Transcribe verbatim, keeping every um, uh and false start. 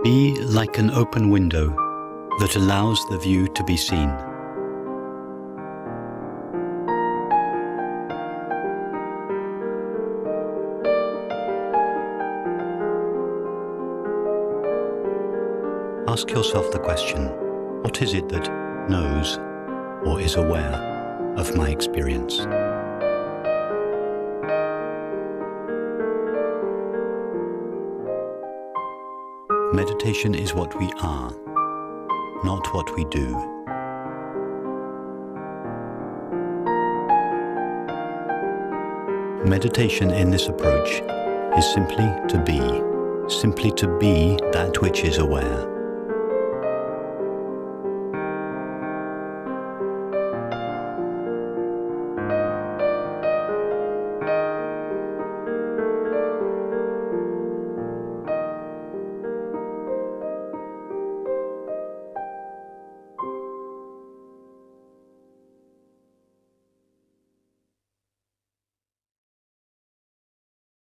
Be like an open window that allows the view to be seen. Ask yourself the question, what is it that knows or is aware of my experience? Meditation is what we are, not what we do. Meditation in this approach is simply to be, simply to be that which is aware.